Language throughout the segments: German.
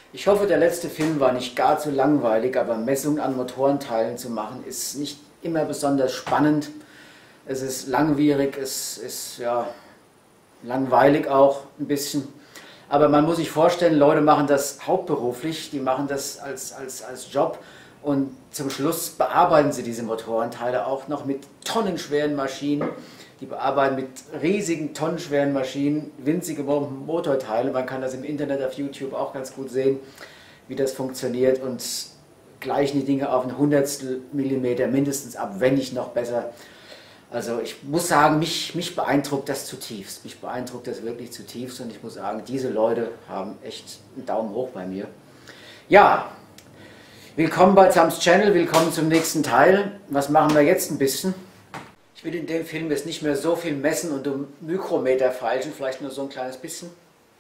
Ich hoffe, der letzte Film war nicht gar zu langweilig, aber Messungen an Motorenteilen zu machen, ist nicht immer besonders spannend. Es ist langwierig, es ist ja langweilig auch ein bisschen. Aber man muss sich vorstellen, Leute machen das hauptberuflich, die machen das als Job und zum Schluss bearbeiten sie diese Motorenteile auch noch mit tonnenschweren Maschinen. Die bearbeiten mit riesigen, tonnenschweren Maschinen winzige Motorteile. Man kann das im Internet auf YouTube auch ganz gut sehen, wie das funktioniert, und gleichen die Dinge auf ein Hundertstel Millimeter mindestens ab, wenn nicht noch besser. Also ich muss sagen, mich beeindruckt das zutiefst. Mich beeindruckt das wirklich zutiefst, und ich muss sagen, diese Leute haben echt einen Daumen hoch bei mir. Ja, willkommen bei Sams Channel, willkommen zum nächsten Teil. Was machen wir jetzt ein bisschen? Ich will in dem Film jetzt nicht mehr so viel messen und um Mikrometer feilschen, vielleicht nur so ein kleines bisschen.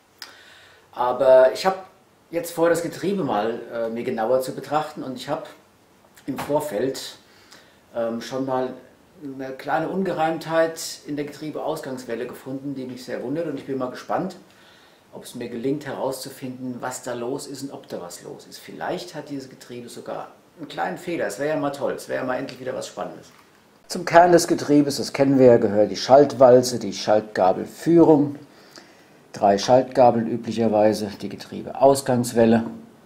Aber ich habe jetzt vor, das Getriebe mal mir genauer zu betrachten, und ich habe im Vorfeld schon mal eine kleine Ungereimtheit in der Getriebeausgangswelle gefunden, die mich sehr wundert, und ich bin mal gespannt, ob es mir gelingt herauszufinden, was da los ist und ob da was los ist. Vielleicht hat dieses Getriebe sogar einen kleinen Fehler. Es wäre ja mal toll, es wäre ja mal endlich wieder was Spannendes. Zum Kern des Getriebes, das kennen wir ja, gehört die Schaltwalze, die Schaltgabelführung, 3 Schaltgabeln üblicherweise, die Getriebeausgangswelle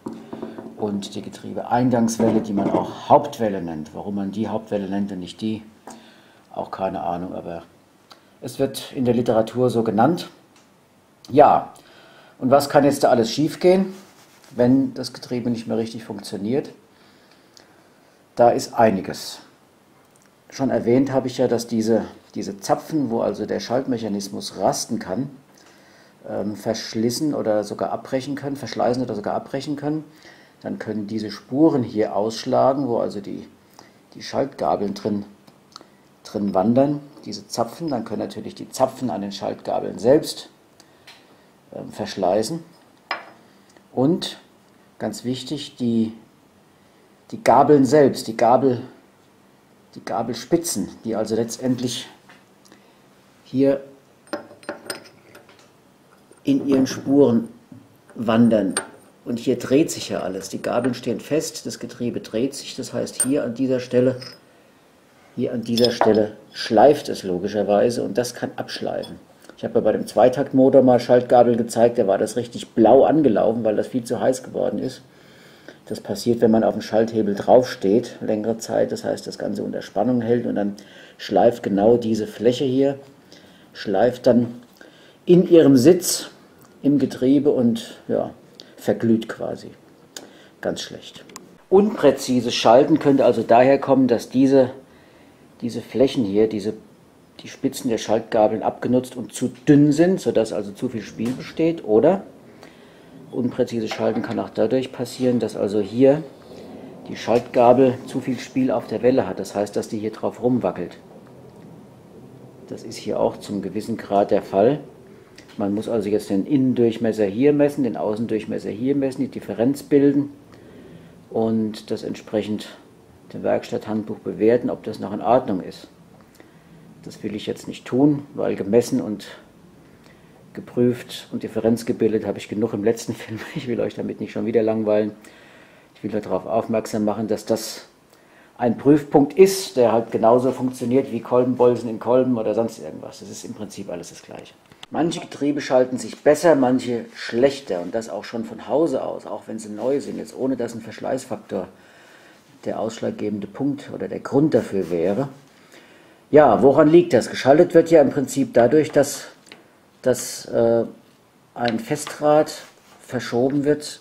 und die Getriebeeingangswelle, die man auch Hauptwelle nennt. Warum man die Hauptwelle nennt und nicht die, auch keine Ahnung, aber es wird in der Literatur so genannt. Ja, und was kann jetzt da alles schiefgehen, wenn das Getriebe nicht mehr richtig funktioniert? Da ist einiges. Schon erwähnt habe ich ja, dass diese Zapfen, wo also der Schaltmechanismus rasten kann, verschlissen oder sogar abbrechen können, verschleißen oder sogar abbrechen können. Dann können diese Spuren hier ausschlagen, wo also die Schaltgabeln drin wandern, diese Zapfen. Dann können natürlich die Zapfen an den Schaltgabeln selbst verschleißen. Und ganz wichtig, die Gabeln selbst, die Gabelspitzen, die also letztendlich hier in ihren Spuren wandern. Und hier dreht sich ja alles. Die Gabeln stehen fest, das Getriebe dreht sich. Das heißt, hier an dieser Stelle schleift es logischerweise, und das kann abschleifen. Ich habe ja bei dem Zweitaktmotor mal Schaltgabel gezeigt, da war das richtig blau angelaufen, weil das viel zu heiß geworden ist. Das passiert, wenn man auf dem Schalthebel draufsteht, längere Zeit, das heißt, das Ganze unter Spannung hält, und dann schleift genau diese Fläche hier, schleift dann in ihrem Sitz im Getriebe und ja, verglüht quasi. Ganz schlecht. Unpräzises Schalten könnte also daher kommen, dass diese Flächen hier, die Spitzen der Schaltgabeln abgenutzt und zu dünn sind, sodass also zu viel Spiel besteht, oder unpräzises Schalten kann auch dadurch passieren, dass also hier die Schaltgabel zu viel Spiel auf der Welle hat. Das heißt, dass die hier drauf rumwackelt. Das ist hier auch zum gewissen Grad der Fall. Man muss also jetzt den Innendurchmesser hier messen, den Außendurchmesser hier messen, die Differenz bilden und das entsprechend dem Werkstatthandbuch bewerten, ob das noch in Ordnung ist. Das will ich jetzt nicht tun, weil gemessen und geprüft und Differenz gebildet habe ich genug im letzten Film. Ich will euch damit nicht schon wieder langweilen. Ich will nur darauf aufmerksam machen, dass das ein Prüfpunkt ist, der halt genauso funktioniert wie Kolbenbolzen in Kolben oder sonst irgendwas. Das ist im Prinzip alles das Gleiche. Manche Getriebe schalten sich besser, manche schlechter, und das auch schon von Hause aus, auch wenn sie neu sind, jetzt ohne dass ein Verschleißfaktor der ausschlaggebende Punkt oder der Grund dafür wäre. Ja, woran liegt das? Geschaltet wird ja im Prinzip dadurch, dass ein Festrad verschoben wird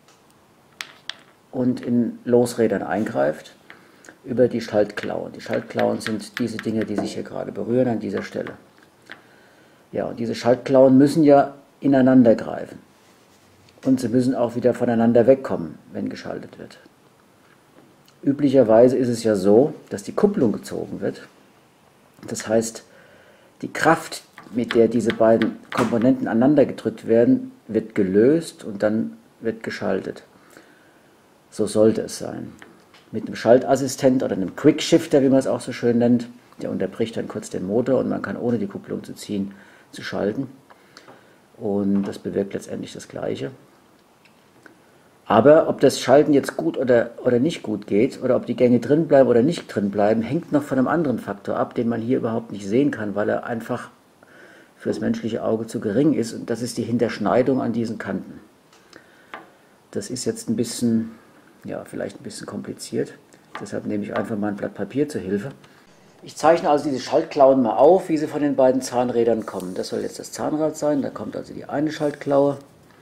und in Losrädern eingreift über die Schaltklauen. Die Schaltklauen sind diese Dinge, die sich hier gerade berühren an dieser Stelle. Ja, und diese Schaltklauen müssen ja ineinander greifen. Und sie müssen auch wieder voneinander wegkommen, wenn geschaltet wird. Üblicherweise ist es ja so, dass die Kupplung gezogen wird. Das heißt, die Kraft, mit der diese beiden Komponenten aneinander gedrückt werden, wird gelöst und dann wird geschaltet. So sollte es sein. Mit einem Schaltassistent oder einem Quickshifter, wie man es auch so schön nennt, der unterbricht dann kurz den Motor und man kann ohne die Kupplung zu ziehen, zu schalten. Und das bewirkt letztendlich das Gleiche. Aber ob das Schalten jetzt gut oder nicht gut geht, oder ob die Gänge drin bleiben oder nicht drin bleiben, hängt noch von einem anderen Faktor ab, den man hier überhaupt nicht sehen kann, weil er einfach für das menschliche Auge zu gering ist. Und das ist die Hinterschneidung an diesen Kanten. Das ist jetzt ein bisschen, ja, vielleicht ein bisschen kompliziert. Deshalb nehme ich einfach mal ein Blatt Papier zur Hilfe. Ich zeichne also diese Schaltklauen mal auf, wie sie von den beiden Zahnrädern kommen. Das soll jetzt das Zahnrad sein. Da kommt also die eine Schaltklaue.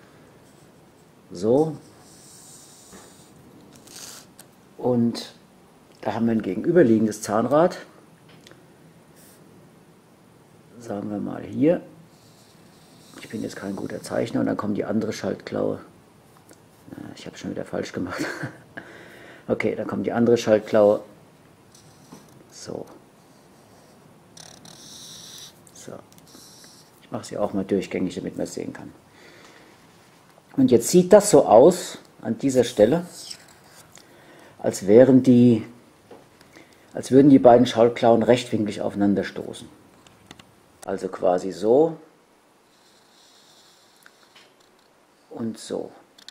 So. Und da haben wir ein gegenüberliegendes Zahnrad. Sagen wir mal hier. Ich bin jetzt kein guter Zeichner. Und dann kommt die andere Schaltklaue. Ich habe es schon wieder falsch gemacht. Okay, dann kommt die andere Schaltklaue. So. So. Ich mache sie auch mal durchgängig, damit man es sehen kann. Und jetzt sieht das so aus, an dieser Stelle, als würden die beiden Schaltklauen rechtwinklig aufeinander stoßen. Also quasi so und so.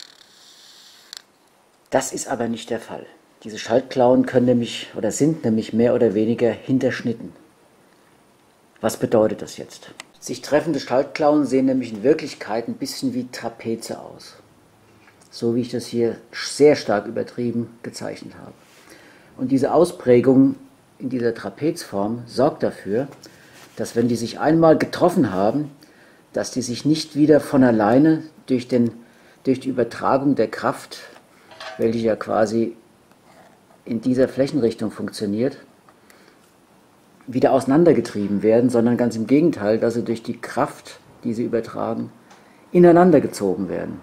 Das ist aber nicht der Fall. Diese Schaltklauen können nämlich oder sind nämlich mehr oder weniger hinterschnitten. Was bedeutet das jetzt? Sich treffende Schaltklauen sehen nämlich in Wirklichkeit ein bisschen wie Trapeze aus. So wie ich das hier sehr stark übertrieben gezeichnet habe. Und diese Ausprägung in dieser Trapezform sorgt dafür, dass wenn die sich einmal getroffen haben, dass die sich nicht wieder von alleine durch die Übertragung der Kraft, welche ja quasi in dieser Flächenrichtung funktioniert, wieder auseinandergetrieben werden, sondern ganz im Gegenteil, dass sie durch die Kraft, die sie übertragen, ineinander gezogen werden.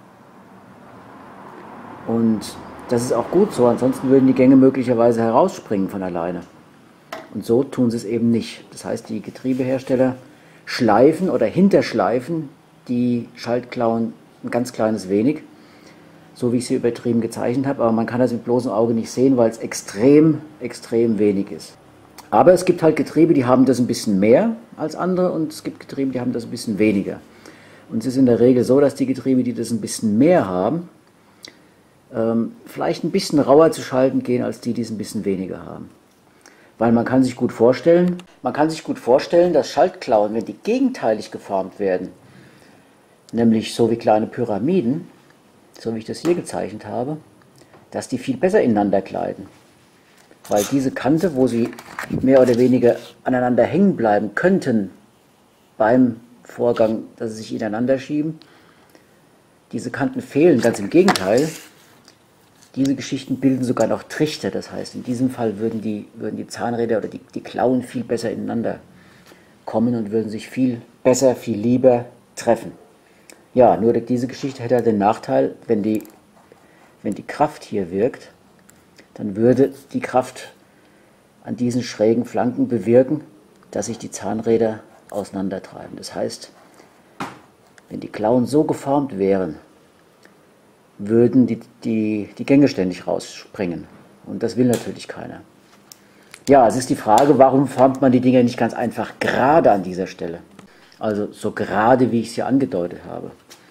Und das ist auch gut so, ansonsten würden die Gänge möglicherweise herausspringen von alleine. Und so tun sie es eben nicht. Das heißt, die Getriebehersteller schleifen oder hinterschleifen die Schaltklauen ein ganz kleines wenig, so wie ich sie übertrieben gezeichnet habe, aber man kann das mit bloßem Auge nicht sehen, weil es extrem, extrem wenig ist. Aber es gibt halt Getriebe, die haben das ein bisschen mehr als andere und es gibt Getriebe, die haben das ein bisschen weniger. Und es ist in der Regel so, dass die Getriebe, die das ein bisschen mehr haben, vielleicht ein bisschen rauer zu schalten gehen, als die es ein bisschen weniger haben. Weil man kann sich gut vorstellen, dass Schaltklauen, wenn die gegenteilig geformt werden, nämlich so wie kleine Pyramiden, so wie ich das hier gezeichnet habe, dass die viel besser ineinander gleiten. Weil diese Kante, wo sie mehr oder weniger aneinander hängen bleiben könnten beim Vorgang, dass sie sich ineinander schieben, diese Kanten fehlen. Ganz im Gegenteil, diese Geschichten bilden sogar noch Trichter. Das heißt, in diesem Fall würden die Zahnräder oder die Klauen viel besser ineinander kommen und würden sich viel besser, viel lieber treffen. Ja, nur diese Geschichte hätte halt den Nachteil, wenn die Kraft hier wirkt, dann würde die Kraft an diesen schrägen Flanken bewirken, dass sich die Zahnräder auseinandertreiben. Das heißt, wenn die Klauen so geformt wären, würden die Gänge ständig rausspringen. Und das will natürlich keiner. Ja, es ist die Frage, warum formt man die Dinger nicht ganz einfach gerade an dieser Stelle? Also so gerade, wie ich es hier angedeutet habe.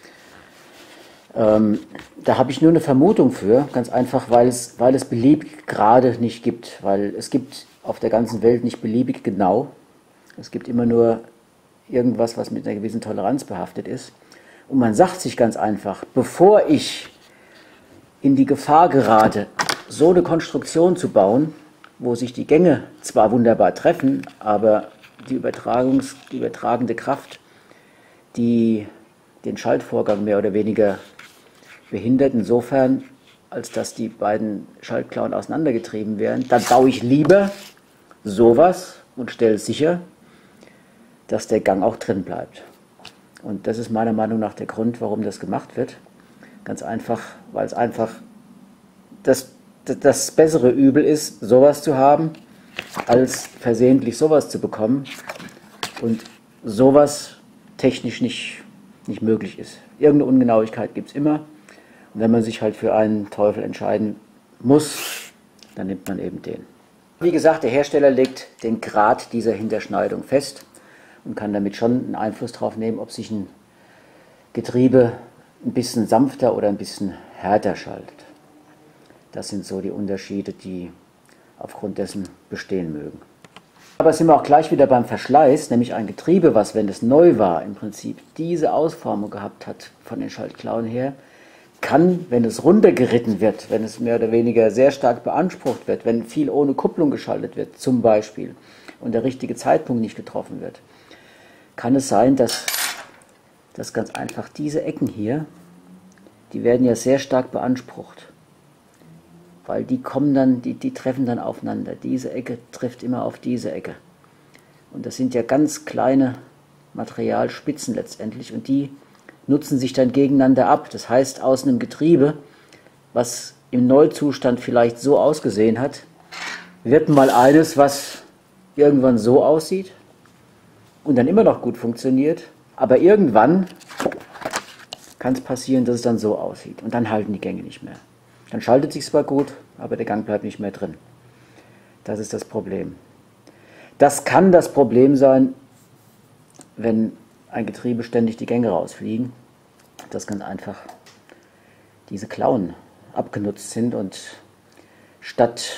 Da habe ich nur eine Vermutung für, ganz einfach, weil es beliebig gerade nicht gibt. Weil es gibt auf der ganzen Welt nicht beliebig genau. Es gibt immer nur irgendwas, was mit einer gewissen Toleranz behaftet ist. Und man sagt sich ganz einfach, bevor ich in die Gefahr gerate, so eine Konstruktion zu bauen, wo sich die Gänge zwar wunderbar treffen, aber die übertragende Kraft, die den Schaltvorgang mehr oder weniger behindert, insofern, als dass die beiden Schaltklauen auseinandergetrieben werden, dann baue ich lieber sowas und stelle sicher, dass der Gang auch drin bleibt. Und das ist meiner Meinung nach der Grund, warum das gemacht wird. Ganz einfach, weil es einfach das bessere Übel ist, sowas zu haben, als versehentlich sowas zu bekommen und sowas technisch nicht möglich ist. Irgendeine Ungenauigkeit gibt es immer. Und wenn man sich halt für einen Teufel entscheiden muss, dann nimmt man eben den. Wie gesagt, der Hersteller legt den Grad dieser Hinterschneidung fest und kann damit schon einen Einfluss darauf nehmen, ob sich ein Getriebe ein bisschen sanfter oder ein bisschen härter schaltet. Das sind so die Unterschiede, die aufgrund dessen bestehen mögen. Aber sind wir auch gleich wieder beim Verschleiß, nämlich ein Getriebe, was, wenn es neu war, im Prinzip diese Ausformung gehabt hat von den Schaltklauen her, kann, wenn es runtergeritten wird, wenn es mehr oder weniger sehr stark beansprucht wird, wenn viel ohne Kupplung geschaltet wird, zum Beispiel, und der richtige Zeitpunkt nicht getroffen wird, kann es sein, dass ganz einfach diese Ecken hier, die werden ja sehr stark beansprucht, weil die kommen dann, die treffen dann aufeinander. Diese Ecke trifft immer auf diese Ecke. Und das sind ja ganz kleine Materialspitzen letztendlich und die nutzen sich dann gegeneinander ab. Das heißt, aus einem Getriebe, was im Neuzustand vielleicht so ausgesehen hat, wird mal eines, was irgendwann so aussieht und dann immer noch gut funktioniert, aber irgendwann kann es passieren, dass es dann so aussieht und dann halten die Gänge nicht mehr. Dann schaltet sich zwar gut, aber der Gang bleibt nicht mehr drin. Das ist das Problem. Das kann das Problem sein, wenn ein Getriebe ständig die Gänge rausfliegen, dass ganz einfach diese Klauen abgenutzt sind und statt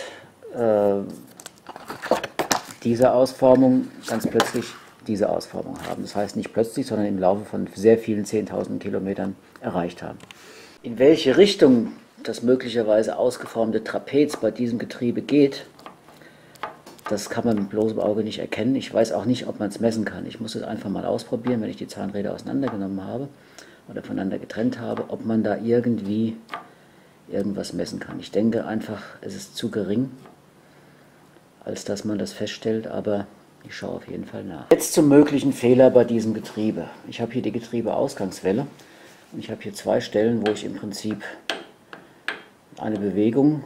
dieser Ausformung ganz plötzlich diese Ausformung haben. Das heißt nicht plötzlich, sondern im Laufe von sehr vielen 10.000 Kilometern erreicht haben. In welche Richtung das möglicherweise ausgeformte Trapez bei diesem Getriebe geht, das kann man mit bloßem Auge nicht erkennen. Ich weiß auch nicht, ob man es messen kann. Ich muss es einfach mal ausprobieren, wenn ich die Zahnräder auseinandergenommen habe oder voneinander getrennt habe, ob man da irgendwie irgendwas messen kann. Ich denke einfach, es ist zu gering, als dass man das feststellt, aber ich schaue auf jeden Fall nach. Jetzt zum möglichen Fehler bei diesem Getriebe. Ich habe hier die Getriebeausgangswelle und ich habe hier zwei Stellen, wo ich im Prinzip eine Bewegung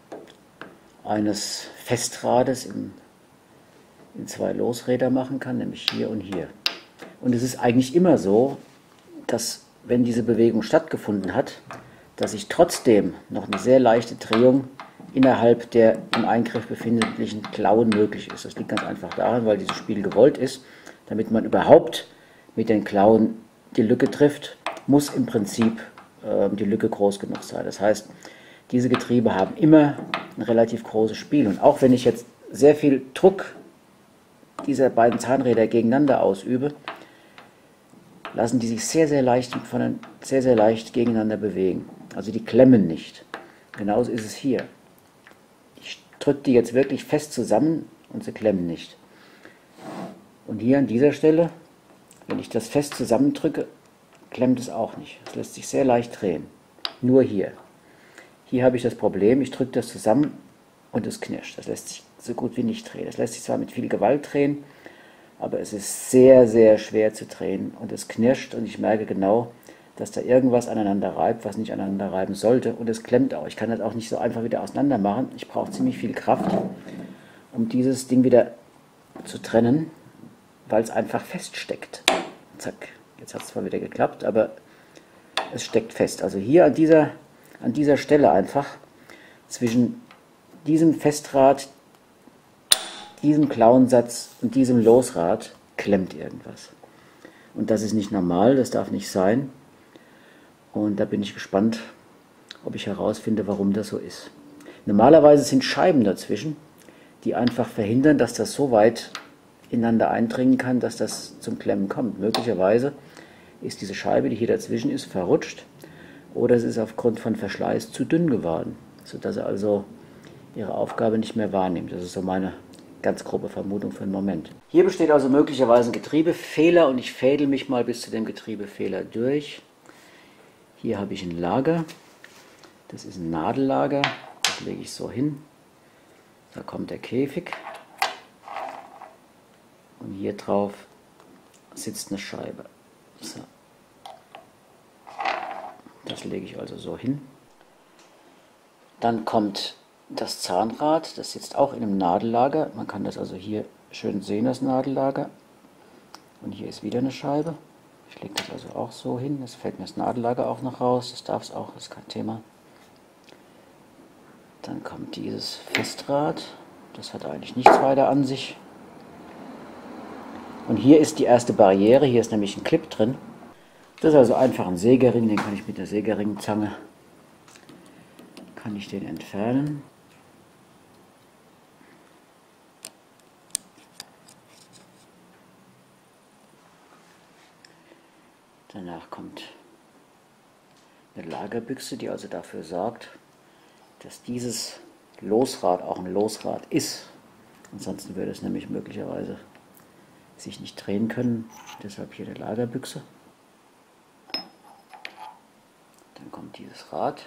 eines Festrades in zwei Losräder machen kann, nämlich hier und hier. Und es ist eigentlich immer so, dass wenn diese Bewegung stattgefunden hat, dass sich trotzdem noch eine sehr leichte Drehung innerhalb der im Eingriff befindlichen Klauen möglich ist. Das liegt ganz einfach daran, weil dieses Spiel gewollt ist. Damit man überhaupt mit den Klauen die Lücke trifft, muss im Prinzip die Lücke groß genug sein. Das heißt, diese Getriebe haben immer ein relativ großes Spiel. Und auch wenn ich jetzt sehr viel Druck dieser beiden Zahnräder gegeneinander ausübe, lassen die sich sehr, sehr leicht gegeneinander bewegen. Also die klemmen nicht. Genauso ist es hier. Ich drücke die jetzt wirklich fest zusammen und sie klemmen nicht. Und hier an dieser Stelle, wenn ich das fest zusammendrücke, klemmt es auch nicht. Es lässt sich sehr leicht drehen. Nur hier. Hier habe ich das Problem, ich drücke das zusammen und es knirscht. Das lässt sich so gut wie nicht drehen. Es lässt sich zwar mit viel Gewalt drehen, aber es ist sehr, sehr schwer zu drehen und es knirscht und ich merke genau, dass da irgendwas aneinander reibt, was nicht aneinander reiben sollte und es klemmt auch. Ich kann das auch nicht so einfach wieder auseinander machen. Ich brauche ziemlich viel Kraft, um dieses Ding wieder zu trennen, weil es einfach feststeckt. Zack, jetzt hat es zwar wieder geklappt, aber es steckt fest. Also hier an dieser Stelle einfach zwischen diesem Festrad, diesem Klauensatz und diesem Losrad klemmt irgendwas. Und das ist nicht normal, das darf nicht sein. Und da bin ich gespannt, ob ich herausfinde, warum das so ist. Normalerweise sind Scheiben dazwischen, die einfach verhindern, dass das so weit ineinander eindringen kann, dass das zum Klemmen kommt. Möglicherweise ist diese Scheibe, die hier dazwischen ist, verrutscht oder es ist aufgrund von Verschleiß zu dünn geworden, sodass er also ihre Aufgabe nicht mehr wahrnimmt. Das ist so meine ganz grobe Vermutung für den Moment. Hier besteht also möglicherweise ein Getriebefehler und ich fädel mich mal bis zu dem Getriebefehler durch. Hier habe ich ein Lager, das ist ein Nadellager, das lege ich so hin. Da kommt der Käfig und hier drauf sitzt eine Scheibe. So. Das lege ich also so hin. Dann kommt das Zahnrad, das sitzt auch in einem Nadellager. Man kann das also hier schön sehen, das Nadellager. Und hier ist wieder eine Scheibe. Ich lege das also auch so hin. Jetzt fällt mir das Nadellager auch noch raus. Das darf es auch, das ist kein Thema. Dann kommt dieses Festrad. Das hat eigentlich nichts weiter an sich. Und hier ist die erste Barriere. Hier ist nämlich ein Clip drin. Das ist also einfach ein Sägering. Den kann ich mit der Sägeringzange kann ich den entfernen. Danach kommt eine Lagerbüchse, die also dafür sorgt, dass dieses Losrad auch ein Losrad ist. Ansonsten würde es nämlich möglicherweise sich nicht drehen können. Deshalb hier eine Lagerbüchse. Dann kommt dieses Rad.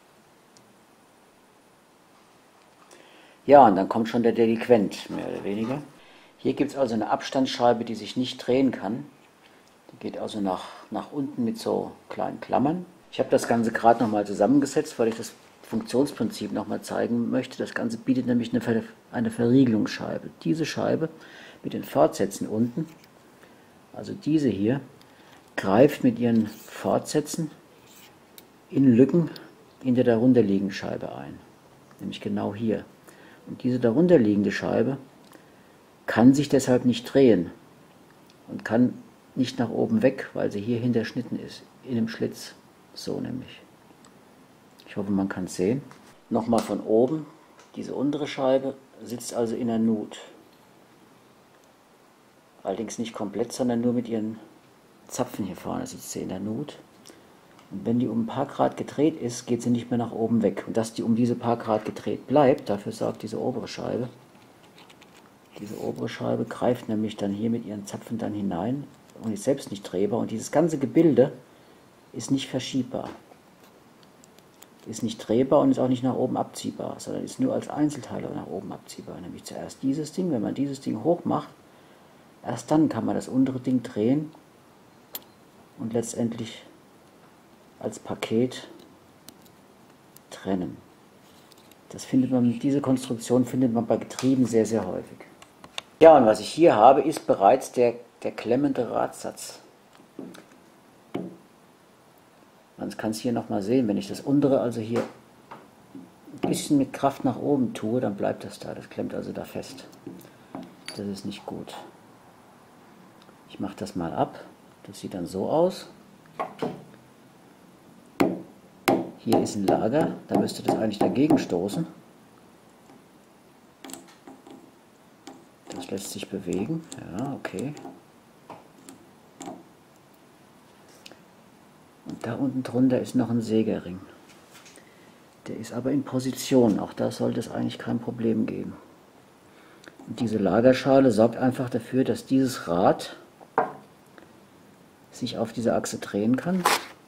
Ja, und dann kommt schon der Delinquent, mehr oder weniger. Hier gibt es also eine Abstandsscheibe, die sich nicht drehen kann. Die geht also nach unten mit so kleinen Klammern. Ich habe das Ganze gerade nochmal zusammengesetzt, weil ich das Funktionsprinzip nochmal zeigen möchte. Das Ganze bietet nämlich eine Verriegelungsscheibe. Diese Scheibe mit den Fortsätzen unten, also diese hier, greift mit ihren Fortsätzen in Lücken in der darunterliegenden Scheibe ein. Nämlich genau hier. Und diese darunterliegende Scheibe kann sich deshalb nicht drehen und kann nicht nach oben weg, weil sie hier hinterschnitten ist, in einem Schlitz. So nämlich. Ich hoffe, man kann es sehen. Nochmal von oben, diese untere Scheibe sitzt also in der Nut. Allerdings nicht komplett, sondern nur mit ihren Zapfen hier vorne sitzt sie in der Nut. Und wenn die um ein paar Grad gedreht ist, geht sie nicht mehr nach oben weg. Und dass die um diese paar Grad gedreht bleibt, dafür sorgt diese obere Scheibe. Diese obere Scheibe greift nämlich dann hier mit ihren Zapfen dann hinein und ist selbst nicht drehbar. Und dieses ganze Gebilde ist nicht verschiebbar. Ist nicht drehbar und ist auch nicht nach oben abziehbar, sondern ist nur als Einzelteile nach oben abziehbar. Nämlich zuerst dieses Ding, wenn man dieses Ding hoch macht, erst dann kann man das untere Ding drehen und letztendlich als Paket trennen. Diese Konstruktion findet man bei Getrieben sehr, sehr häufig. Ja, und was ich hier habe, ist bereits der klemmende Radsatz. Man kann es hier nochmal sehen, wenn ich das untere also hier ein bisschen mit Kraft nach oben tue, dann bleibt das da. Das klemmt also da fest. Das ist nicht gut. Ich mache das mal ab. Das sieht dann so aus. Hier ist ein Lager, da müsste das eigentlich dagegen stoßen. Das lässt sich bewegen. Ja, okay. Und da unten drunter ist noch ein Sägering. Der ist aber in Position. Auch da sollte es eigentlich kein Problem geben. Und diese Lagerschale sorgt einfach dafür, dass dieses Rad sich auf dieser Achse drehen kann.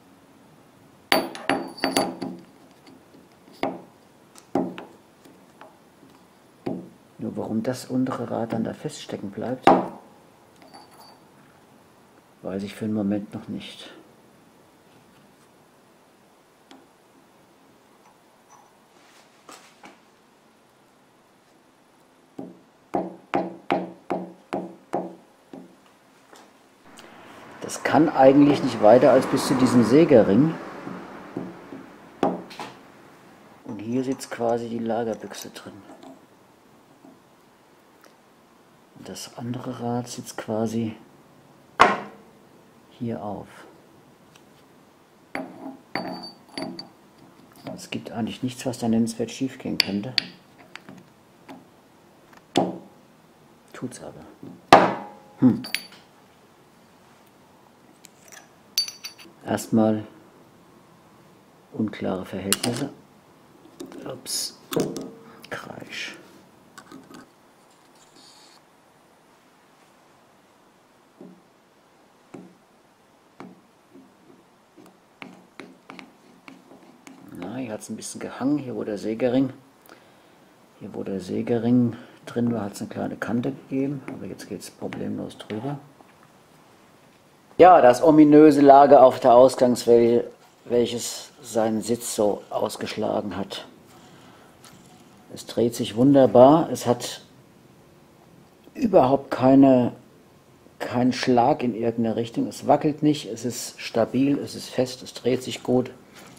Nur warum das untere Rad dann da feststecken bleibt, weiß ich für den Moment noch nicht. Das kann eigentlich nicht weiter als bis zu diesem Sägering. Und hier sitzt quasi die Lagerbüchse drin. Und das andere Rad sitzt quasi hier auf. Es gibt eigentlich nichts, was da nennenswert schief gehen könnte. Tut's aber. Erstmal unklare Verhältnisse. Ups, Kreisch. Na, hier hat es ein bisschen gehangen, hier wo der Sägering drin war, hat es eine kleine Kante gegeben, aber jetzt geht es problemlos drüber. Ja, das ominöse Lager auf der Ausgangswelle, welches seinen Sitz so ausgeschlagen hat. Es dreht sich wunderbar, es hat überhaupt keinen Schlag in irgendeine Richtung, es wackelt nicht, es ist stabil, es ist fest, es dreht sich gut.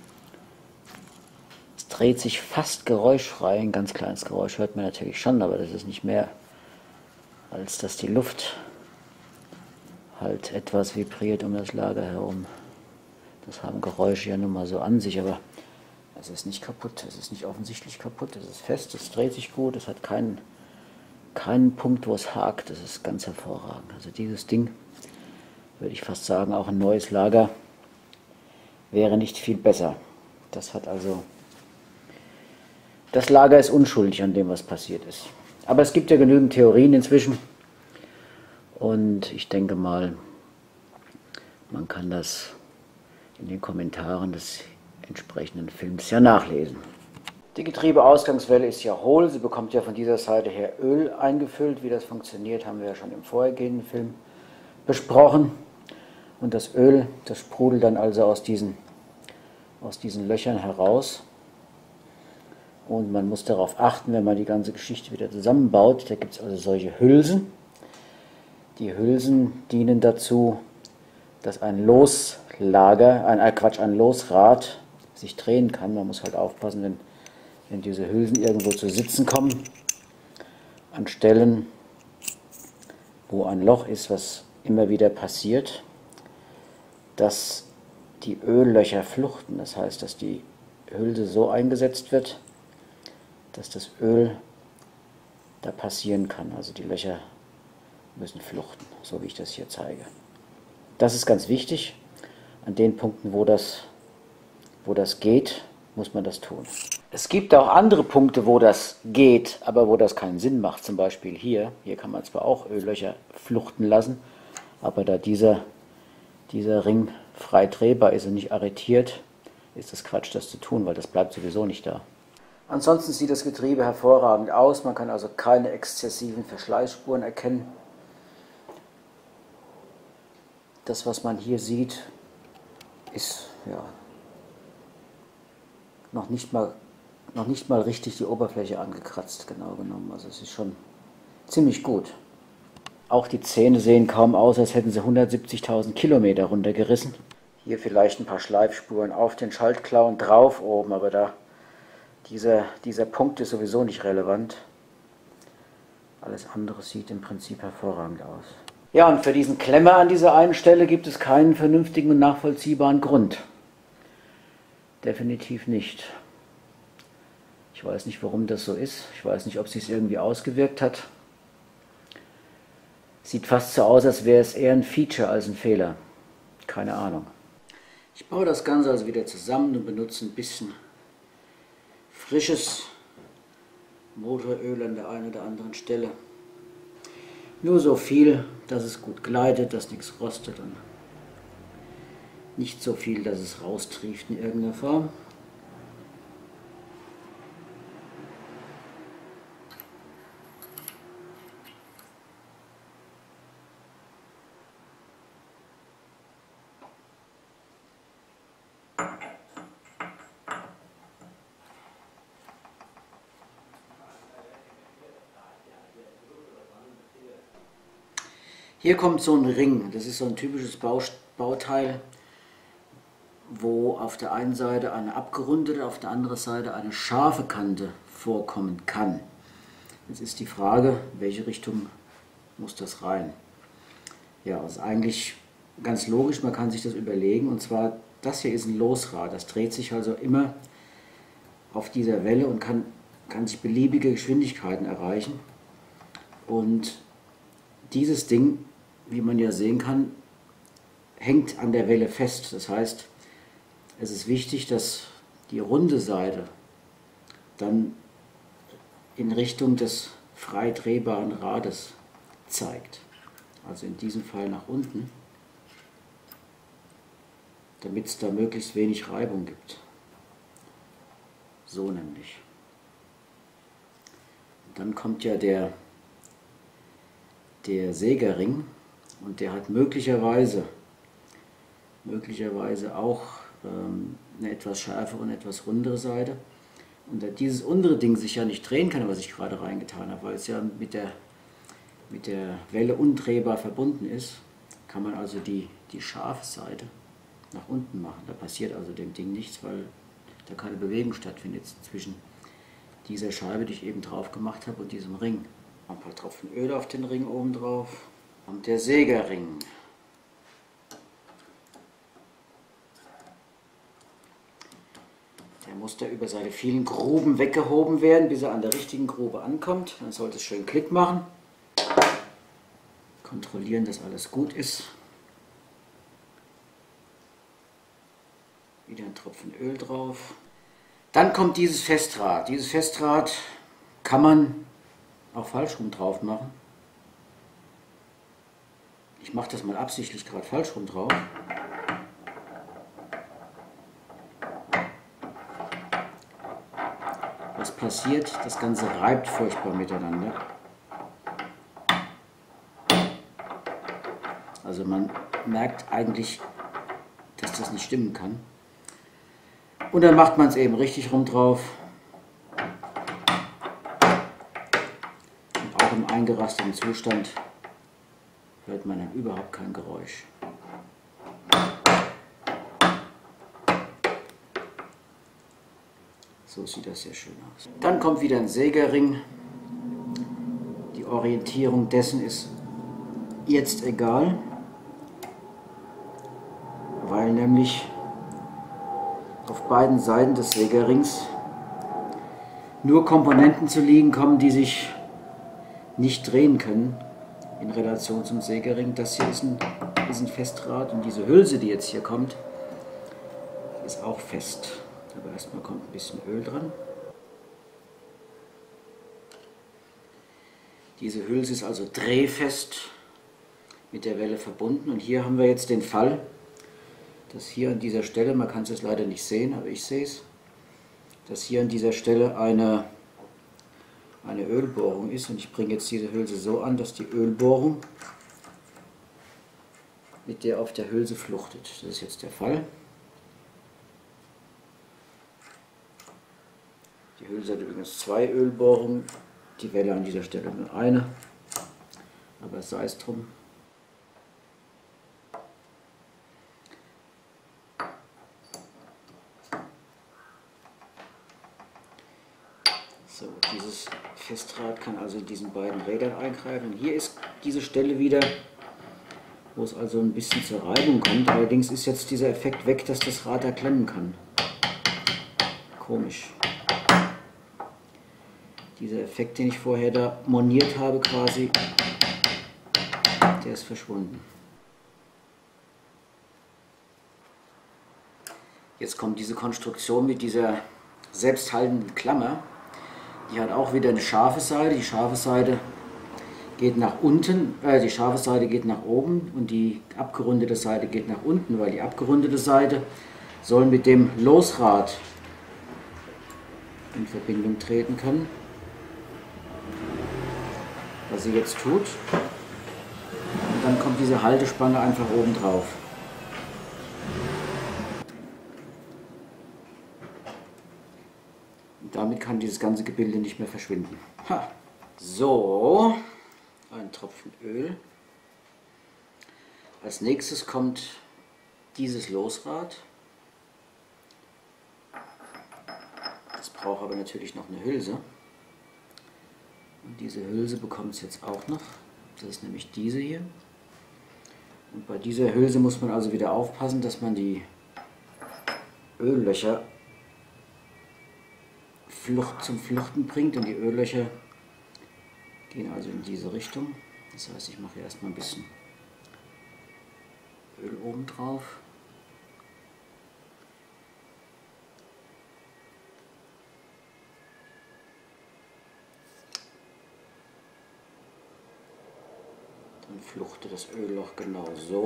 Es dreht sich fast geräuschfrei, ein ganz kleines Geräusch hört man natürlich schon, aber das ist nicht mehr, als dass die Luft halt etwas vibriert um das Lager herum. Das haben Geräusche ja nun mal so an sich, aber Es ist nicht kaputt, es ist nicht offensichtlich kaputt, es ist fest, es dreht sich gut, es hat keinen Punkt, wo es hakt, das ist ganz hervorragend. Also dieses Ding, würde ich fast sagen, auch ein neues Lager wäre nicht viel besser. Das Lager ist unschuldig an dem, was passiert ist. Aber es gibt ja genügend Theorien inzwischen und ich denke mal, man kann das in den Kommentaren des entsprechenden Films ja nachlesen. Die Getriebeausgangswelle ist ja hohl, sie bekommt ja von dieser Seite her Öl eingefüllt. Wie das funktioniert, haben wir ja schon im vorhergehenden Film besprochen. Und das Öl, das sprudelt dann also aus diesen Löchern heraus. Und man muss darauf achten, wenn man die ganze Geschichte wieder zusammenbaut, da gibt es also solche Hülsen. Die Hülsen dienen dazu, dass ein Losrad sich drehen kann. Man muss halt aufpassen, wenn diese Hülsen irgendwo zu sitzen kommen, an Stellen, wo ein Loch ist, was immer wieder passiert, dass die Öllöcher fluchten. Das heißt, dass die Hülse so eingesetzt wird, dass das Öl da passieren kann. Also die Löcher müssen fluchten, so wie ich das hier zeige. Das ist ganz wichtig. An den Punkten, wo das geht, muss man das tun. Es gibt auch andere Punkte, wo das geht, aber wo das keinen Sinn macht. Zum Beispiel hier. Hier kann man zwar auch Öllöcher fluchten lassen, aber da dieser Ring frei drehbar ist und nicht arretiert, ist das Quatsch, das zu tun, weil das bleibt sowieso nicht da. Ansonsten sieht das Getriebe hervorragend aus. Man kann also keine exzessiven Verschleißspuren erkennen. Das, was man hier sieht, ist ja noch nicht mal richtig die Oberfläche angekratzt, genau genommen. Also es ist schon ziemlich gut. Auch die Zähne sehen kaum aus, als hätten sie 170.000 Kilometer runtergerissen. Hier vielleicht ein paar Schleifspuren auf den Schaltklauen drauf oben, aber dieser Punkt ist sowieso nicht relevant. Alles andere sieht im Prinzip hervorragend aus. Ja, und für diesen Klemmer an dieser einen Stelle gibt es keinen vernünftigen und nachvollziehbaren Grund. Definitiv nicht. Ich weiß nicht, warum das so ist. Ich weiß nicht, ob es sich irgendwie ausgewirkt hat. Sieht fast so aus, als wäre es eher ein Feature als ein Fehler. Keine Ahnung. Ich baue das Ganze also wieder zusammen und benutze ein bisschen frisches Motoröl an der einen oder anderen Stelle. Nur so viel, dass es gut gleitet, dass nichts rostet und nicht so viel, dass es raustrieft in irgendeiner Form. Hier kommt so ein Ring, das ist so ein typisches Bauteil, wo auf der einen Seite eine abgerundete, auf der anderen Seite eine scharfe Kante vorkommen kann. Jetzt ist die Frage, in welche Richtung muss das rein? Ja, das ist eigentlich ganz logisch, man kann sich das überlegen, und zwar, das hier ist ein Losrad, das dreht sich also immer auf dieser Welle und kann sich beliebige Geschwindigkeiten erreichen. Und dieses Ding, wie man ja sehen kann, hängt an der Welle fest. Das heißt, es ist wichtig, dass die runde Seite dann in Richtung des frei drehbaren Rades zeigt. Also in diesem Fall nach unten, damit es da möglichst wenig Reibung gibt. So nämlich. Und dann kommt ja der Sägerring, und der hat möglicherweise auch eine etwas schärfere und etwas rundere Seite. Und da dieses untere Ding sich ja nicht drehen kann, was ich gerade reingetan habe, weil es ja mit der Welle undrehbar verbunden ist, kann man also die scharfe Seite nach unten machen. Da passiert also dem Ding nichts, weil da keine Bewegung stattfindet zwischen dieser Scheibe, die ich eben drauf gemacht habe, und diesem Ring. Ein paar Tropfen Öl auf den Ring oben drauf und der Sägerring. Der muss der über seine vielen Gruben weggehoben werden, bis er an der richtigen Grube ankommt. Dann sollte es schön Klick machen. Kontrollieren, dass alles gut ist. Wieder ein Tropfen Öl drauf. Dann kommt dieses Festrad. Dieses Festrad kann man auch falsch rum drauf machen. Ich mache das mal absichtlich gerade falsch rum drauf. Was passiert? Das Ganze reibt furchtbar miteinander. Also man merkt eigentlich, dass das nicht stimmen kann. Und dann macht man es eben richtig rum drauf. Und auch im eingerasteten Zustand hört man dann überhaupt kein Geräusch. So sieht das sehr schön aus. Dann kommt wieder ein Sägerring. Die Orientierung dessen ist jetzt egal, weil nämlich auf beiden Seiten des Sägerrings nur Komponenten zu liegen kommen, die sich nicht drehen können in Relation zum Sägerring. Das hier ist ein Festrad und diese Hülse, die jetzt hier kommt, ist auch fest. Aber erstmal kommt ein bisschen Öl dran. Diese Hülse ist also drehfest mit der Welle verbunden und hier haben wir jetzt den Fall, dass hier an dieser Stelle, man kann es jetzt leider nicht sehen, aber ich sehe es, dass hier an dieser Stelle eine Ölbohrung ist und ich bringe jetzt diese Hülse so an, dass die Ölbohrung mit der auf der Hülse fluchtet. Das ist jetzt der Fall. Die Hülse hat übrigens 2 Ölbohrungen, die Welle an dieser Stelle nur eine, aber sei es drum. So, dieses Festrad kann also in diesen beiden Rädern eingreifen. Und hier ist diese Stelle wieder, wo es also ein bisschen zur Reibung kommt. Allerdings ist jetzt dieser Effekt weg, dass das Rad da klemmen kann. Komisch. Dieser Effekt, den ich vorher da moniert habe quasi, der ist verschwunden. Jetzt kommt diese Konstruktion mit dieser selbsthaltenden Klammer. Die hat auch wieder eine scharfe Seite. Die scharfe Seite geht nach unten, die scharfe Seite geht nach oben und die abgerundete Seite geht nach unten, weil die abgerundete Seite soll mit dem Losrad in Verbindung treten können. Was sie jetzt tut. Und dann kommt diese Haltespanne einfach oben drauf. Damit kann dieses ganze Gebilde nicht mehr verschwinden. Ha. So, ein Tropfen Öl. Als nächstes kommt dieses Losrad. Das braucht aber natürlich noch eine Hülse. Und diese Hülse bekommt es jetzt auch noch. Das ist nämlich diese hier. Und bei dieser Hülse muss man also wieder aufpassen, dass man die Öllöcher zum Fluchten bringt und die Öllöcher gehen also in diese Richtung. Das heißt, ich mache hier erstmal ein bisschen Öl oben drauf. Dann fluchte das Ölloch genau so.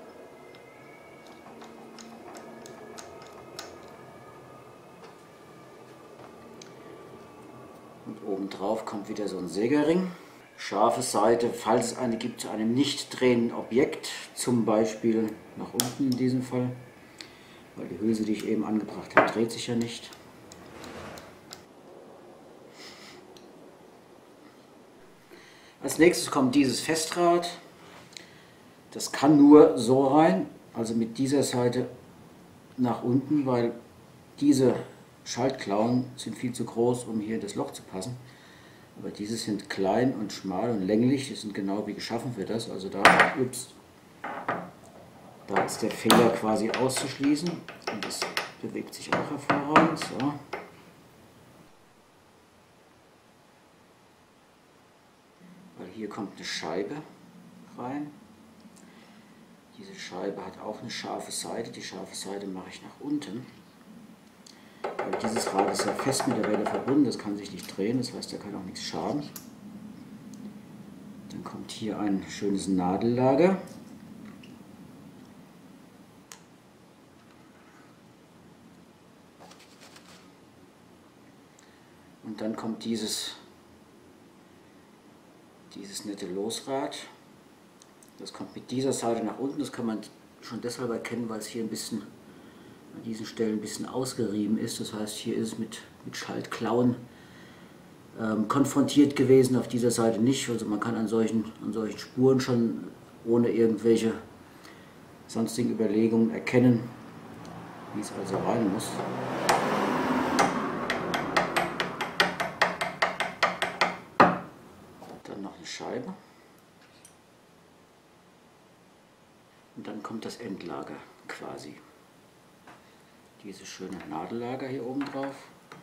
Und obendrauf kommt wieder so ein Sägerring. Scharfe Seite, falls es eine gibt, zu einem nicht drehenden Objekt, zum Beispiel nach unten in diesem Fall, weil die Hülse, die ich eben angebracht habe, dreht sich ja nicht. Als nächstes kommt dieses Festrad. Das kann nur so rein, also mit dieser Seite nach unten, weil diese Schaltklauen sind viel zu groß, um hier in das Loch zu passen. Aber diese sind klein und schmal und länglich, die sind genau wie geschaffen für das. Also da ist der Fehler quasi auszuschließen. Und das bewegt sich auch hervorragend. So. hier kommt eine Scheibe rein. Diese Scheibe hat auch eine scharfe Seite. Die scharfe Seite mache ich nach unten. Weil dieses Rad ist ja fest mit der Welle verbunden, das kann sich nicht drehen, das heißt, da kann auch nichts schaden. Dann kommt hier ein schönes Nadellager. Und dann kommt dieses nette Losrad. Das kommt mit dieser Seite nach unten. Das kann man schon deshalb erkennen, weil es hier ein bisschen an diesen Stellen ein bisschen ausgerieben ist. Das heißt, hier ist es mit Schaltklauen konfrontiert gewesen, auf dieser Seite nicht. Also man kann an solchen Spuren schon ohne irgendwelche sonstigen Überlegungen erkennen, wie es also rein muss. Dann noch eine Scheibe. Und dann kommt das Endlager quasi. Dieses schöne Nadellager hier oben drauf.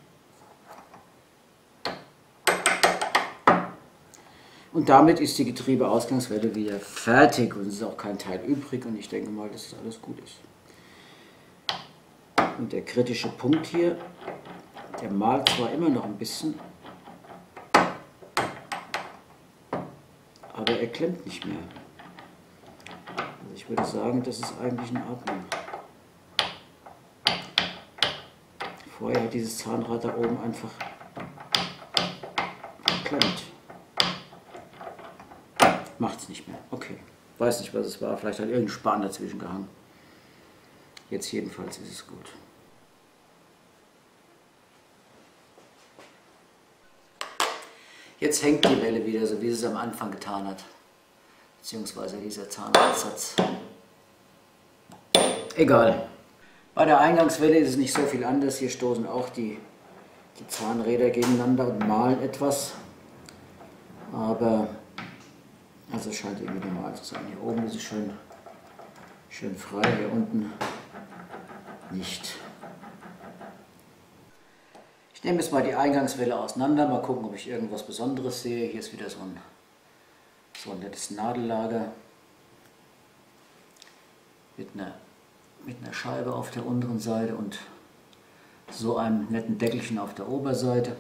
Und damit ist die Getriebeausgangswelle wieder fertig und es ist auch kein Teil übrig und ich denke mal, dass das alles gut ist. Und der kritische Punkt hier, der malt zwar immer noch ein bisschen, aber er klemmt nicht mehr. Also ich würde sagen, das ist eigentlich in Ordnung. Vorher hat dieses Zahnrad da oben einfach geklemmt. Macht es nicht mehr. Okay. Weiß nicht, was es war. Vielleicht hat irgendein Span dazwischen gehangen. Jetzt jedenfalls ist es gut. Jetzt hängt die Welle wieder, so wie sie es am Anfang getan hat. Beziehungsweise dieser Zahnadsatz. Egal. Bei der Eingangswelle ist es nicht so viel anders. Hier stoßen auch die Zahnräder gegeneinander und malen etwas. Aber also es scheint irgendwie normal zu sein. Hier oben ist es schön frei, hier unten nicht. Ich nehme jetzt mal die Eingangswelle auseinander, mal gucken, ob ich irgendwas Besonderes sehe. Hier ist wieder so ein nettes Nadellager mit einer Scheibe auf der unteren Seite und so einem netten Deckelchen auf der Oberseite.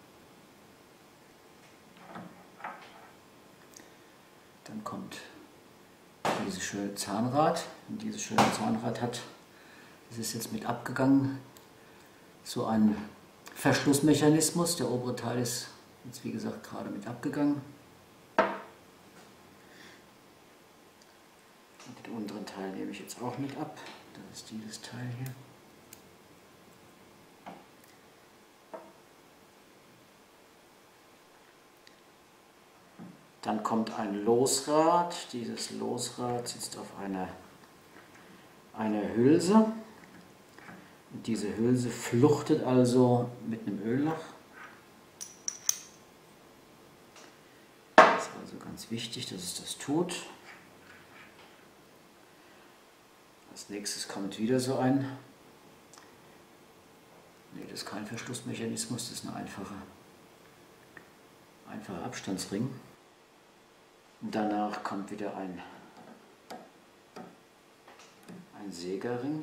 Dann kommt dieses schöne Zahnrad. Und dieses schöne Zahnrad hat, das ist jetzt mit abgegangen, so ein Verschlussmechanismus. Der obere Teil ist jetzt wie gesagt gerade mit abgegangen. Und den unteren Teil nehme ich jetzt auch mit ab. Das ist dieses Teil hier. Dann kommt ein Losrad. Dieses Losrad sitzt auf einer Hülse. Und diese Hülse fluchtet also mit einem Ölloch. Das ist also ganz wichtig, dass es das tut. Als nächstes kommt wieder so ein. Nee, das ist kein Verschlussmechanismus, das ist ein einfacher Abstandsring. Und danach kommt wieder ein Sägerring.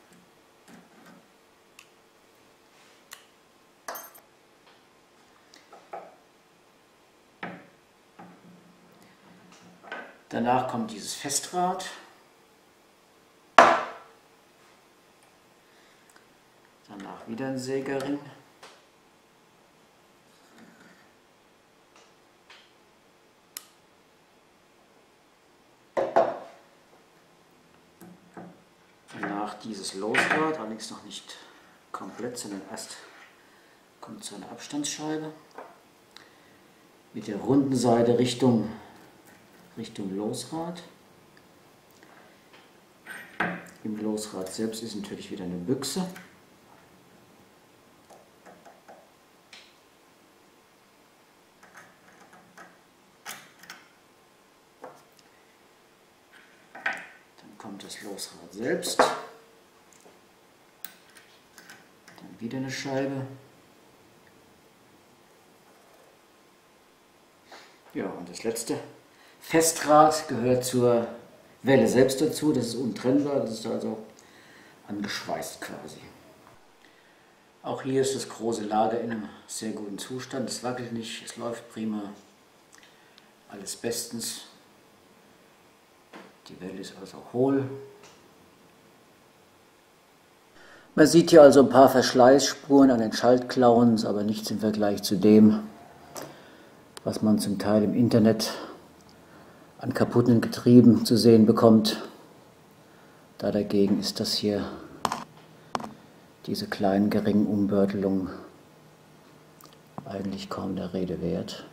Danach kommt dieses Festrad. Danach wieder ein Sägerring. Danach dieses Losrad, allerdings noch nicht komplett, sondern erst kommt so eine Abstandsscheibe mit der runden Seite Richtung Losrad. Im Losrad selbst ist natürlich wieder eine Büchse. Dann kommt das Losrad selbst. Dann wieder eine Scheibe. Ja, und das letzte Festrad gehört zur Welle selbst dazu. Das ist untrennbar, das ist also angeschweißt quasi. Auch hier ist das große Lager in einem sehr guten Zustand. Es wackelt nicht, es läuft prima, alles bestens. Die Welle ist also hohl. Man sieht hier also ein paar Verschleißspuren an den Schaltklauen, ist aber nichts im Vergleich zu dem, was man zum Teil im Internet an kaputten Getrieben zu sehen bekommt. Da dagegen ist das hier, diese kleinen geringen Umbörtelungen, eigentlich kaum der Rede wert.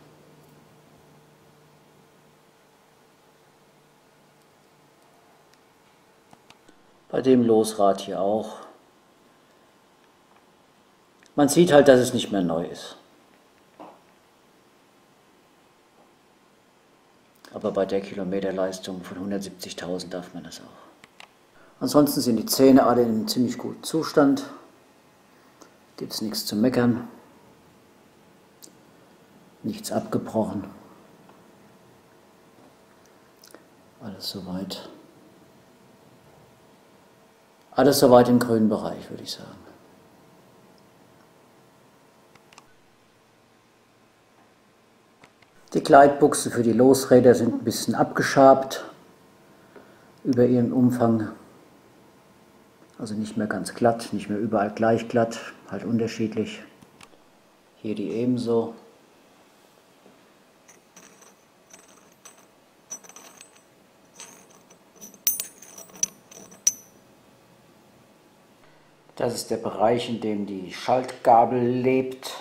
Bei dem Losrad hier auch. Man sieht halt, dass es nicht mehr neu ist. Aber bei der Kilometerleistung von 170.000 darf man das auch. Ansonsten sind die Zähne alle in einem ziemlich guten Zustand. Gibt es nichts zu meckern. Nichts abgebrochen. Alles soweit. Alles soweit im grünen Bereich, würde ich sagen. Die Gleitbuchsen für die Losräder sind ein bisschen abgeschabt über ihren Umfang. Also nicht mehr ganz glatt, nicht mehr überall gleich glatt, halt unterschiedlich. Hier die ebenso. Das ist der Bereich, in dem die Schaltgabel lebt.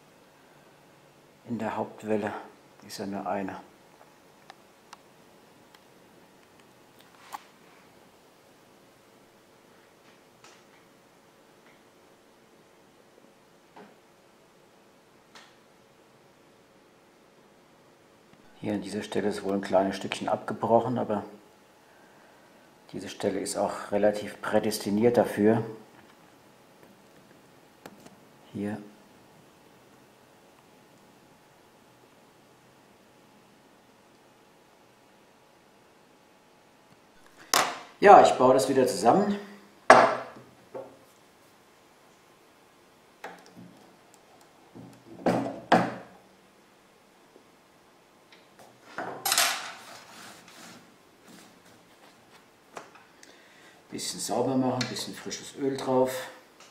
In der Hauptwelle ist ja nur eine. Hier an dieser Stelle ist wohl ein kleines Stückchen abgebrochen, aber diese Stelle ist auch relativ prädestiniert dafür. Hier. Ja, ich baue das wieder zusammen. Bisschen sauber machen, bisschen frisches Öl drauf.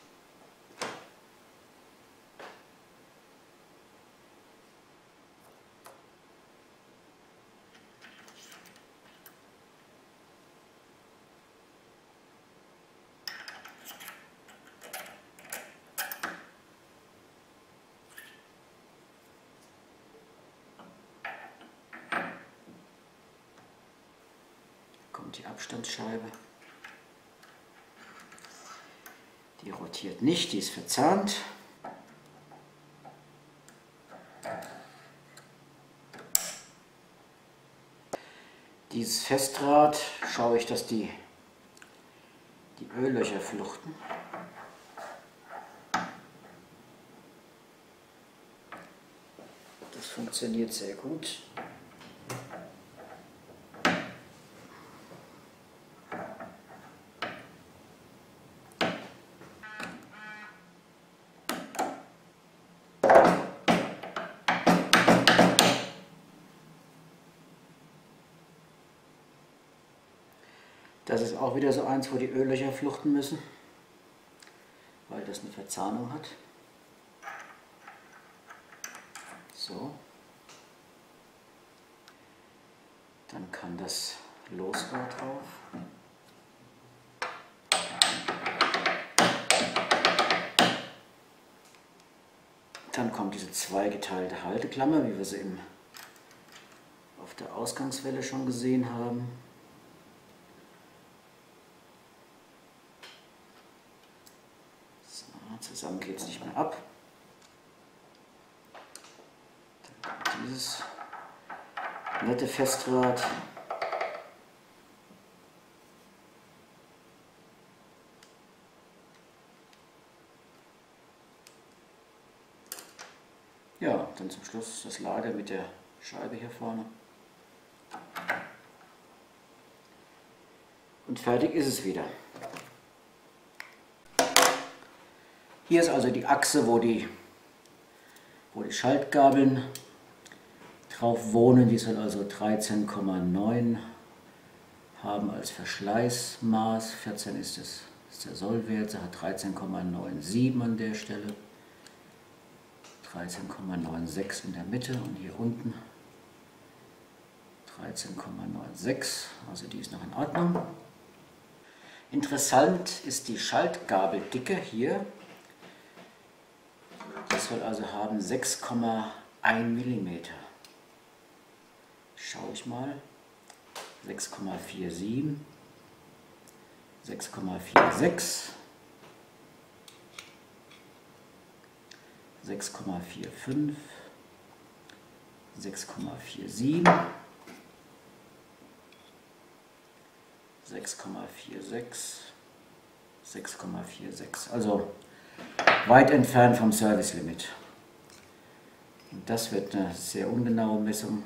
Kommt die Abstandsscheibe. Die rotiert nicht, die ist verzahnt. Dieses Festrad schaue ich, dass die Öllöcher fluchten. Das funktioniert sehr gut. Das ist auch wieder so eins, wo die Öllöcher fluchten müssen, weil das eine Verzahnung hat. So. Dann kann das Losrad drauf. Dann kommt diese zweigeteilte Halteklammer, wie wir sie auf der Ausgangswelle schon gesehen haben. Zusammen geht es nicht mehr ab. Dann kommt dieses nette Festrad. Ja, dann zum Schluss das Lager mit der Scheibe hier vorne. Und fertig ist es wieder. Hier ist also die Achse, wo die Schaltgabeln drauf wohnen. Die soll also 13,9 haben als Verschleißmaß. 14 ist der Sollwert, sie hat 13,97 an der Stelle. 13,96 in der Mitte und hier unten 13,96, also die ist noch in Ordnung. Interessant ist die Schaltgabeldicke hier. Das soll also haben 6,1 mm. Schaue ich mal. 6,47, 6,46, 6,45, 6,47, 6,46, 6,46. Also weit entfernt vom Service-Limit. Und das wird eine sehr ungenaue Messung.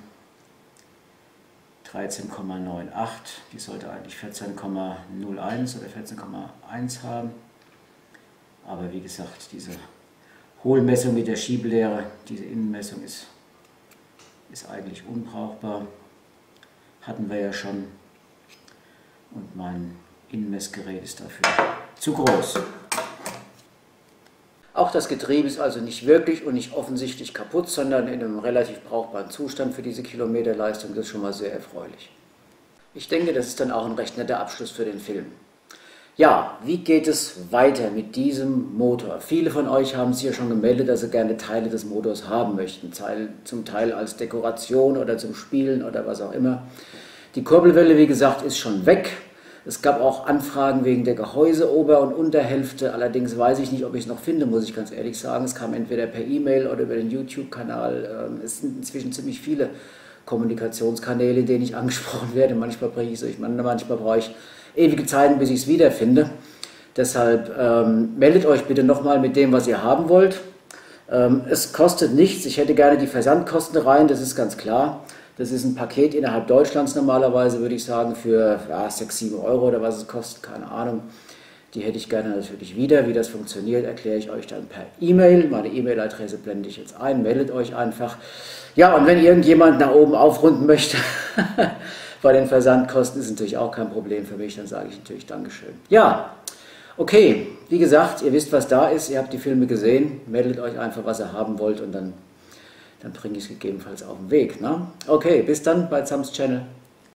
13,98, die sollte eigentlich 14,01 oder 14,1 haben. Aber wie gesagt, diese Hohlmessung mit der Schiebelehre, diese Innenmessung ist eigentlich unbrauchbar. Hatten wir ja schon. Und mein Innenmessgerät ist dafür zu groß. Auch das Getriebe ist also nicht wirklich und nicht offensichtlich kaputt, sondern in einem relativ brauchbaren Zustand für diese Kilometerleistung. Das ist schon mal sehr erfreulich. Ich denke, das ist dann auch ein recht netter Abschluss für den Film. Ja, wie geht es weiter mit diesem Motor? Viele von euch haben sich ja schon gemeldet, dass sie gerne Teile des Motors haben möchten. Zum Teil als Dekoration oder zum Spielen oder was auch immer. Die Kurbelwelle, wie gesagt, ist schon weg. Es gab auch Anfragen wegen der Gehäuseober- und Unterhälfte. Allerdings weiß ich nicht, ob ich es noch finde, muss ich ganz ehrlich sagen. Es kam entweder per E-Mail oder über den YouTube-Kanal. Es sind inzwischen ziemlich viele Kommunikationskanäle, in denen ich angesprochen werde. Manchmal breche ich es durcheinander, manchmal brauche ich ewige Zeiten, bis ich es wiederfinde. Deshalb meldet euch bitte nochmal mit dem, was ihr haben wollt. Es kostet nichts. Ich hätte gerne die Versandkosten rein, das ist ganz klar. Das ist ein Paket innerhalb Deutschlands normalerweise, würde ich sagen, für 6, 7 Euro oder was es kostet, keine Ahnung. Die hätte ich gerne natürlich wieder. Wie das funktioniert, erkläre ich euch dann per E-Mail. Meine E-Mail-Adresse blende ich jetzt ein, meldet euch einfach. Ja, und wenn irgendjemand nach oben aufrunden möchte bei den Versandkosten, ist natürlich auch kein Problem für mich, dann sage ich natürlich Dankeschön. Ja, okay, wie gesagt, ihr wisst, was da ist, ihr habt die Filme gesehen, meldet euch einfach, was ihr haben wollt und dann bringe ich es gegebenenfalls auf den Weg. Ne? Okay, bis dann bei Sams Channel.